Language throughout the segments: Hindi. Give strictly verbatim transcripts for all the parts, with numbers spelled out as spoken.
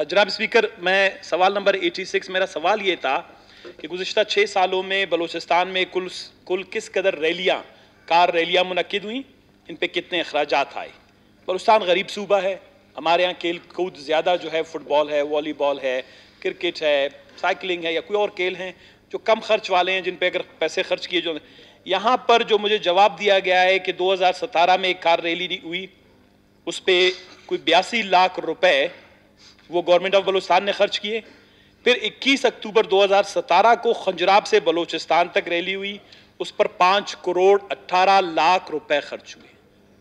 जनाब स्पीकर, मैं सवाल नंबर छियासी, मेरा सवाल ये था कि गुज़िश्ता छः सालों में बलूचिस्तान में कुल कुल किस कदर रैलियाँ कार रैलियाँ मुनक्किद हुई, इन पे कितने अखराजात आए। बलूचिस्तान गरीब सूबा है, हमारे यहाँ खेल कूद ज़्यादा जो है फुटबॉल है, वॉलीबॉल है, क्रिकेट है, साइकिलिंग है या कोई और खेल हैं जो कम खर्च वाले हैं, जिन पे अगर पैसे खर्च किए जो यहाँ पर जो मुझे जवाब दिया गया है कि दो हज़ार सतारह में एक कार रैली हुई, उस पर कोई बयासी लाख रुपए वो गवर्नमेंट ऑफ बलूचिस्तान ने खर्च किए। फिर इक्कीस अक्टूबर दो हज़ार सतारह को खंजराब से बलूचिस्तान तक रैली हुई, उस पर पांच करोड़ अठारह लाख रुपए खर्च हुए।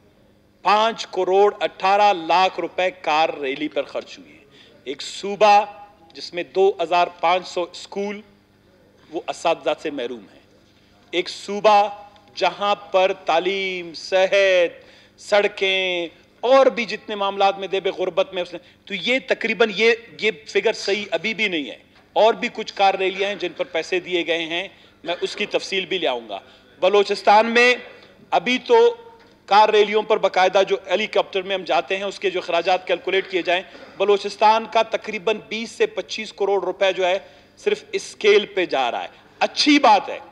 पांच करोड़ अठारह लाख रुपए कार रैली पर खर्च हुए। एक सूबा जिसमें दो हजार पांच सौ स्कूल वो असातिज़ा से महरूम है, एक सूबा जहां पर तालीम, सेहत, सड़कें और भी जितने मामलात में देबे गुर्बत में उसने, तो ये तकरीबन ये ये फिगर सही अभी भी नहीं है। और भी कुछ कार रैलियां हैं जिन पर पैसे दिए गए हैं, मैं उसकी तफसील भी ले आऊंगा। बलूचिस्तान में अभी तो कार रैलियों पर बाकायदा जो हेलीकॉप्टर में हम जाते हैं उसके जो अखराजात कैलकुलेट किए जाएं, बलूचिस्तान का तकरीबन बीस से पच्चीस करोड़ रुपए जो है सिर्फ इस स्केल पे जा रहा है। अच्छी बात है,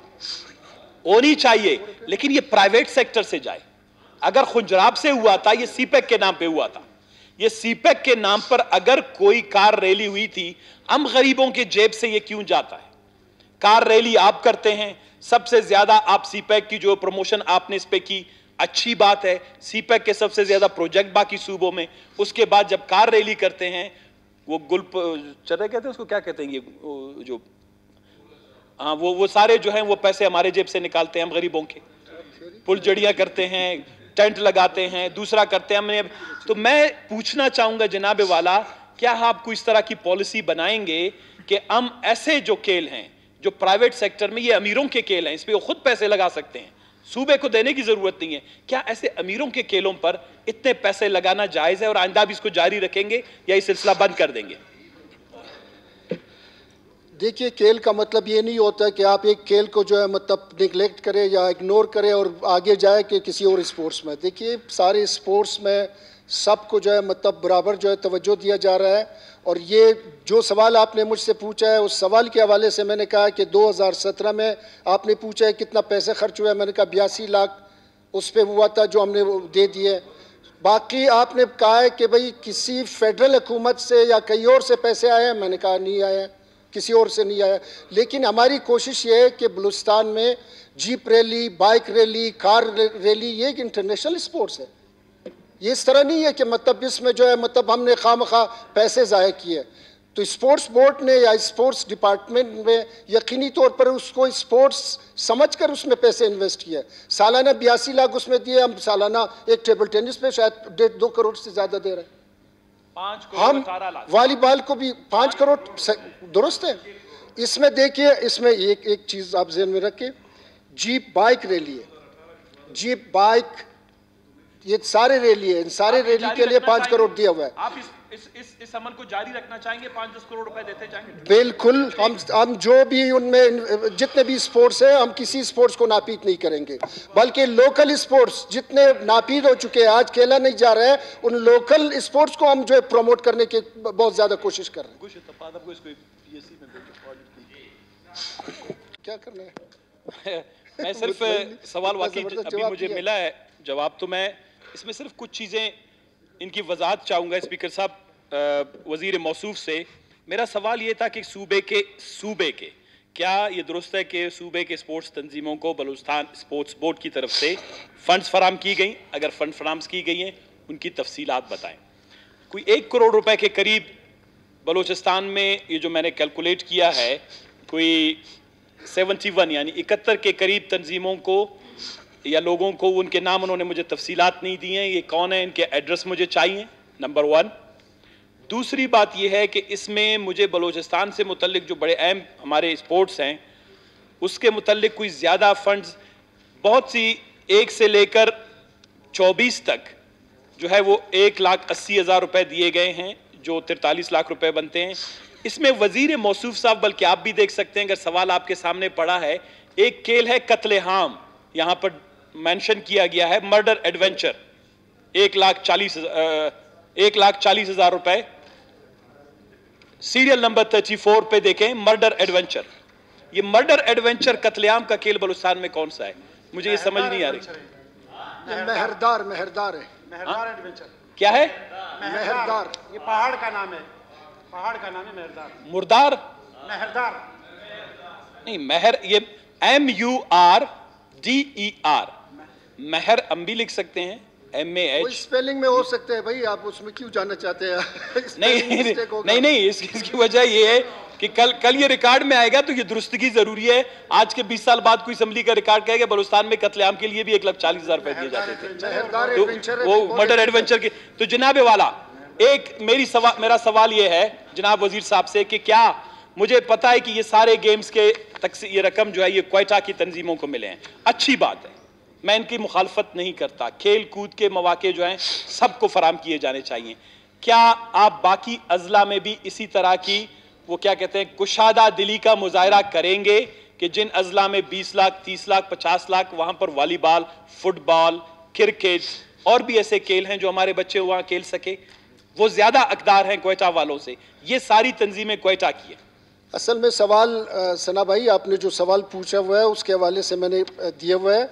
होनी चाहिए, लेकिन ये प्राइवेट सेक्टर से जाए। अगर खुंजराब से हुआ था, ये सीपैक के नाम पे हुआ था, ये सीपैक के नाम पर अगर कोई कार रैली हुई थी, हम गरीबों के जेब से ये क्यों जाता है? कार रैली आप करते हैं, सबसे ज्यादा आप सीपैक की जो प्रमोशन आपने इस पे की, अच्छी बात है। सीपैक के सबसे ज्यादा प्रोजेक्ट बाकी सूबों में, उसके बाद जब कार रैली करते हैं, वो गुल चर्रे कहते हैं उसको, क्या कहते हैं ये जो, हाँ वो वो सारे जो हैं वो पैसे हमारे जेब से निकालते हैं, हम गरीबों के। फुलझड़ियां करते हैं, टेंट लगाते हैं, दूसरा करते हैं हमने। तो मैं पूछना चाहूंगा जनाब वाला, क्या आपको इस तरह की पॉलिसी बनाएंगे कि हम ऐसे जो खेल हैं जो प्राइवेट सेक्टर में, ये अमीरों के खेल हैं, इस पे वो खुद पैसे लगा सकते हैं, सूबे को देने की जरूरत नहीं है, क्या ऐसे अमीरों के खेलों पर इतने पैसे लगाना जायज है और आइंदा भी इसको जारी रखेंगे या ये सिलसिला बंद कर देंगे? देखिए, खेल का मतलब ये नहीं होता कि आप एक खेल को जो है मतलब निगलेक्ट करें या इग्नोर करें और आगे जाए कि किसी और स्पोर्ट्स में। देखिए, सारे स्पोर्ट्स में सबको जो है मतलब बराबर जो है तवज्जो दिया जा रहा है। और ये जो सवाल आपने मुझसे पूछा है, उस सवाल के हवाले से मैंने कहा कि दो हज़ार सत्रह में आपने पूछा है कितना पैसे खर्च हुआ है, मैंने कहा बयासी लाख उस पर हुआ था जो हमने दे दिए। बाकी आपने कहा है कि भाई किसी फेडरल हुकूमत से या कहीं और से पैसे आए हैं, मैंने कहा नहीं आए, किसी और से नहीं आया। लेकिन हमारी कोशिश ये है कि बलूचिस्तान में jeep rally, bike rally, car rally, ये एक इंटरनेशनल स्पोर्ट्स है। ये इस तरह नहीं है कि मतलब इसमें जो है मतलब हमने खामखा पैसे ज़ाया किए। तो स्पोर्ट्स बोर्ड ने या स्पोर्ट्स डिपार्टमेंट में यकीनी तौर पर उसको स्पोर्ट्स समझकर उसमें पैसे इन्वेस्ट किए। सालाना बयासी लाख उसमें दिए, हम सालाना एक टेबल टेनिस पे शायद डेढ़ दो करोड़ से ज़्यादा दे रहे हैं। हम वॉलीबॉल को भी पाँच करोड़ दुरुस्त है। इसमें देखिए, इसमें एक एक चीज़ आप ज़हन में रखें, जीप बाइक रैली है, जीप बाइक ये सारे रैली है, इन सारे रैली के लिए पाँच करोड़ दिया हुआ है। आप इस इस इस इस अमल को जारी रखना चाहेंगे, पाँच दस करोड़ रुपए देते जाएंगे? बिल्कुल, हम हम जो भी उनमें जितने भी स्पोर्ट्स है, हम किसी स्पोर्ट्स को नापीद नहीं करेंगे, बल्कि लोकल स्पोर्ट्स जितने नापीद हो चुके हैं, आज खेला नहीं जा रहा है, उन लोकल स्पोर्ट्स को हम जो है प्रमोट करने की बहुत ज्यादा कोशिश कर रहे हैं। क्या करना है? मैं सिर्फ सवाल वाकई अभी मुझे मिला है जवाब, तो मैं इसमें सिर्फ कुछ चीजें इनकी वजाहत चाहूँगा स्पीकर साहब वजीर मौसूफ से। मेरा सवाल ये था कि सूबे के सूबे के क्या ये दुरुस्त है कि सूबे के स्पोर्ट्स तंजीमों को बलूचिस्तान स्पोर्ट्स बोर्ड की तरफ से फंड्स फराम की गई? अगर फंड फराम की गई हैं, उनकी तफसीलात बताएं। कोई एक करोड़ रुपए के करीब बलूचिस्तान में, ये जो मैंने कैलकुलेट किया है, कोई सेवेंटी वन यानी इकहत्तर के करीब तंजीमों को या लोगों को, उनके नाम उन्होंने मुझे तफसीलात नहीं दी हैं, ये कौन है, इनके एड्रेस मुझे चाहिए, नंबर वन। दूसरी बात यह है कि इसमें मुझे बलूचिस्तान से मुतल्लिक जो बड़े अहम हमारे स्पोर्ट्स हैं उसके मुतल्लिक कोई ज़्यादा फंड्स, बहुत सी एक से लेकर चौबीस तक जो है वो एक लाख अस्सी हज़ार रुपये दिए गए हैं, जो तिरतालीस लाख रुपए बनते हैं। इसमें वजीर मौसूफ साहब, बल्कि आप भी देख सकते हैं अगर सवाल आपके सामने पड़ा है, एक खेल है कत्लेआम, यहाँ पर मेंशन किया गया है मर्डर एडवेंचर, एक लाख चालीस एक लाख चालीस हजार रुपए सीरियल नंबर थर्टी फोर पे देखें, मर्डर एडवेंचर। ये मर्डर एडवेंचर कत्लेआम का खेल बलूचिस्तान में कौन सा है? मुझे ये समझ नहीं आ रही। ये मेहरदार मेहरदार है। मेहरदार एडवेंचर क्या है? मेहरदार, ये पहाड़ का नाम है, पहाड़ का नाम है मेहरदार। मुर्दार मेहरदार नहीं, मेहर, ये M U R D E R, मेहर हम भी लिख सकते हैं, एम ए कोई एच। स्पेलिंग में हो सकते हैं भाई, आप उसमें क्यों जानना चाहते हैं? नहीं नहीं नहीं, इस, इसकी वजह ये है कि कल कल ये रिकॉर्ड में आएगा तो ये दुरुस्तगी जरूरी है। आज के बीस साल बाद कोई असेंबली का रिकॉर्ड कहेगा बलूचिस्तान में कत्लेआम के लिए भी एक लाख चालीस हजार रुपए दिए जाते थे, मेहरदार तो एडवेंचर वो मर्डर एडवेंचर की। तो जनाबे वाला, एक मेरी सवाल मेरा सवाल ये है जनाब वजीर साहब से कि क्या, मुझे पता है कि ये सारे गेम्स के तक ये रकम जो है ये क्वेटा की तंजीमों को मिले हैं, अच्छी बात है, मैं इनकी मुखालफत नहीं करता। खेल कूद के मौके जो हैं सबको फराम किए जाने चाहिए। क्या आप बाकी अजला में भी इसी तरह की वो क्या कहते हैं कुशादा दिली का मुजाहरा करेंगे कि जिन अजला में बीस लाख, तीस लाख, पचास लाख, वहां पर वॉलीबॉल, फुटबॉल, क्रिकेट और भी ऐसे खेल हैं जो हमारे बच्चे वहां खेल सके, वो ज्यादा अकदार हैं क्वेटा वालों से? ये सारी तंजीमें क्वेटा की है। असल में सवाल सना भाई, आपने जो सवाल पूछा हुआ है उसके हवाले से मैंने दिया हुआ है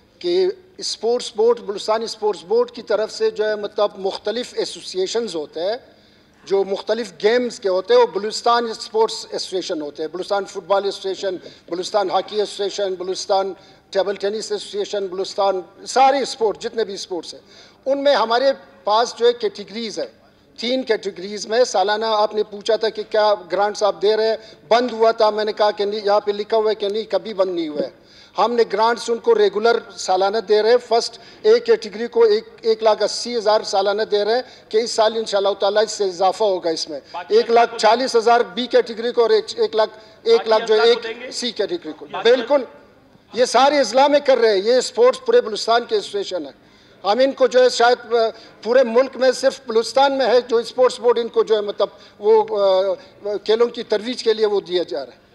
कि sports board, Balochistan sports board की तरफ से जो है मतलब मुख्तलिफ एसोसिएशंस होते हैं जो मुख्तलिफ गेम्स के होते हैं, वो बलूचिस्तान स्पोर्ट्स एसोसिएशन होते हैं। Balochistan football association, Balochistan hockey association, Balochistan table tennis association, Balochistan सारे स्पोर्ट जितने भी स्पोर्ट्स हैं, उनमें हमारे पास जो है कैटेगरीज है, तीन कैटेगरीज में। सालाना आपने पूछा था कि क्या ग्रांट्स आप दे रहे हैं, बंद हुआ था, मैंने कहा कि नहीं, यहाँ पे लिखा हुआ है कि नहीं, कभी बंद नहीं हुआ है। हमने ग्रांट्स उनको रेगुलर सालाना दे रहे हैं। फर्स्ट ए कैटेगरी को एक एक लाख अस्सी हज़ार सालाना दे रहे हैं कि इस साल इंशाल्लाह ताला इससे इजाफा होगा, इसमें एक लाख चालीस हज़ार बी कैटेगरी को और एक, एक लाख एक लाख जो एक सी कैटेगरी को। बिल्कुल, ये सारे अजला में कर रहे हैं, ये स्पोर्ट्स पूरे बलूचिस्तान के एसोसिएशन है। हम इनको जो है शायद पूरे मुल्क में सिर्फ बलूचिस्तान में है जो स्पोर्ट्स बोर्ड इनको जो है मतलब वो खेलों की तरवीज के लिए वो दिया जा रहा है।